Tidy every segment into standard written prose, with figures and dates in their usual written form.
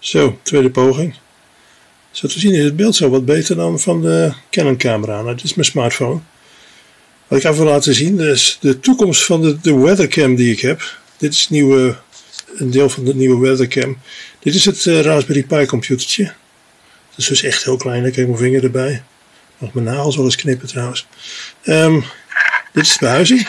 Zo, tweede poging. Zo te zien is het beeld zo wat beter dan van de Canon camera. Nou, dit is mijn smartphone. Wat ik even wil laten zien, is de toekomst van de weathercam die ik heb. Dit is een deel van de nieuwe weathercam. Dit is het Raspberry Pi computertje. Dat is dus echt heel klein. Dan kijk mijn vinger erbij. Mag mijn nagels wel eens knippen trouwens. Dit is de behuizing.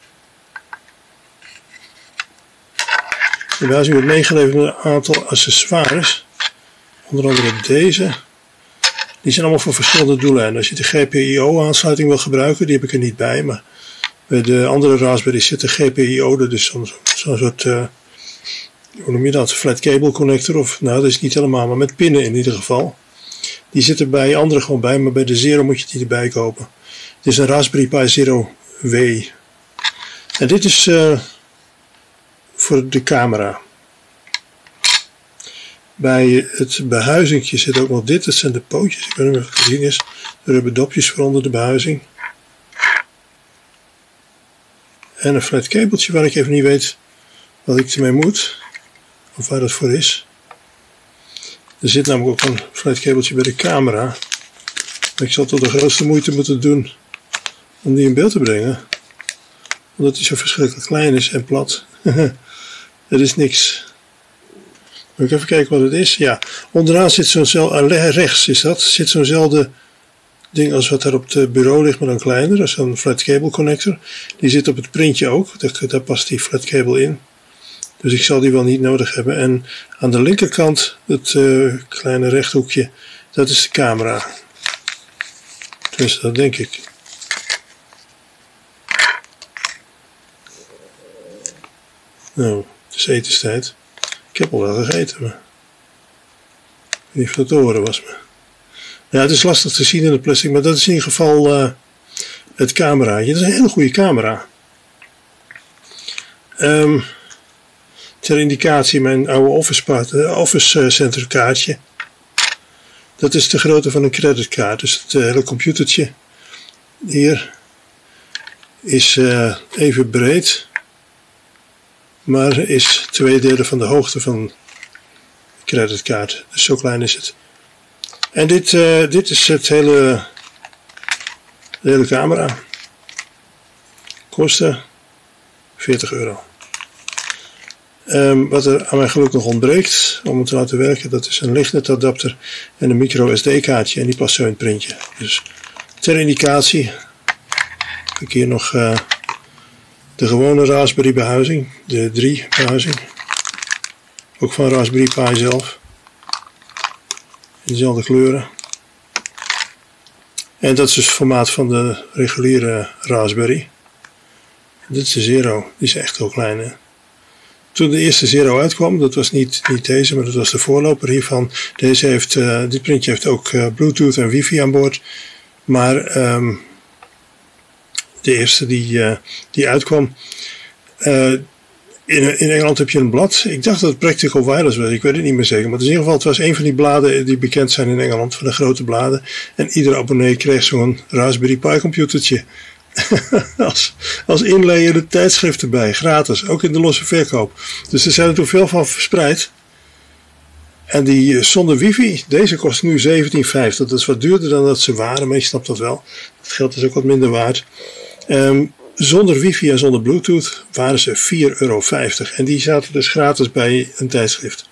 De behuizing wordt meegeleverd met een aantal accessoires. Onder andere deze. Die zijn allemaal voor verschillende doeleinden. Als je de GPIO aansluiting wil gebruiken, die heb ik er niet bij. Maar bij de andere Raspberry zit de GPIO, dat is zo'n soort, hoe noem je dat, flat cable connector. Of, nou, dat is niet helemaal, maar met pinnen in ieder geval. Die zitten bij andere gewoon bij, maar bij de Zero moet je die erbij kopen. Dit is een Raspberry Pi Zero W. En dit is voor de camera. Bij het behuizingje zit ook nog dit. Dat zijn de pootjes. Ik weet niet of het te zien is. Er hebben dopjes voor onder de behuizing. En een flat kabeltje waar ik even niet weet wat ik ermee moet. Of waar dat voor is. Er zit namelijk ook een flat kabeltje bij de camera. Maar ik zal tot de grootste moeite moeten doen om die in beeld te brengen. Omdat die zo verschrikkelijk klein is en plat. Er is niks. Moet ik even kijken wat het is. Ja, onderaan zit rechts zit zo'nzelfde ding als wat er op het bureau ligt, maar dan kleiner. Dat is een flat cable connector. Die zit op het printje ook. Daar past die flat cable in. Dus ik zal die wel niet nodig hebben. En aan de linkerkant, het kleine rechthoekje, dat is de camera. Dus dat denk ik. Nou, het is etenstijd. Ik heb al wel gegeten, maar ik weet niet of dat te horen was. Maar ja, het is lastig te zien in het plastic, maar dat is in ieder geval het cameraatje. Dat is een hele goede camera. Ter indicatie mijn oude Office Center kaartje. Dat is de grootte van een creditkaart. Dus het hele computertje hier is even breed. Maar is 2/3 van de hoogte van de creditkaart. Dus zo klein is het. En dit is de hele camera. Kostte €40. Wat er aan mijn geluk nog ontbreekt om het te laten werken, dat is een lichtnetadapter en een micro SD kaartje. En die past zo in het printje. Dus ter indicatie heb ik hier nog de gewone Raspberry behuizing, de 3 behuizing. Ook van Raspberry Pi zelf. In dezelfde kleuren. En dat is dus het formaat van de reguliere Raspberry. Dit is de Zero, die is echt heel klein, hè? Toen de eerste Zero uitkwam, dat was niet deze, maar dat was de voorloper hiervan. Dit printje heeft ook Bluetooth en wifi aan boord. Maar de eerste die uitkwam. In Engeland heb je een blad. Ik dacht dat het Practical Wireless was. Ik weet het niet meer zeker. Maar in ieder geval, het was een van die bladen die bekend zijn in Engeland. Van de grote bladen. En iedere abonnee kreeg zo'n Raspberry Pi computertje. als inlayende tijdschrift erbij. Gratis. Ook in de losse verkoop. Dus er zijn er toen veel van verspreid. En die zonder wifi. Deze kost nu €17,50. Dat is wat duurder dan dat ze waren. Maar je snapt dat wel. Het geld is ook wat minder waard. Zonder wifi en zonder bluetooth waren ze €4,50. En die zaten dus gratis bij een tijdschrift.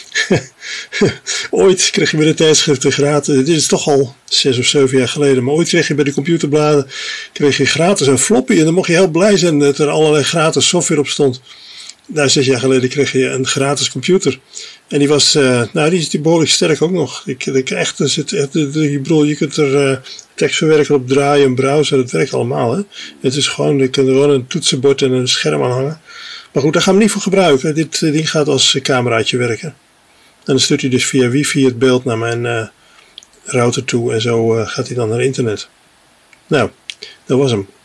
Ooit kreeg je bij de tijdschriften gratis, dit is toch al 6 of 7 jaar geleden, maar ooit kreeg je bij de computerbladen kreeg je gratis een floppy en dan mocht je heel blij zijn dat er allerlei gratis software op stond. Nou, 6 jaar geleden kreeg je een gratis computer. En die was, die is behoorlijk sterk ook nog. Je kunt er tekstverwerker op draaien, een browser, dat werkt allemaal. Hè? Het is gewoon, je kunt er gewoon een toetsenbord en een scherm aan hangen. Maar goed, daar gaan we niet voor gebruiken. Dit ding gaat als cameraatje werken. En dan stuurt hij dus via wifi het beeld naar mijn router toe en zo gaat hij dan naar internet. Nou, dat was hem.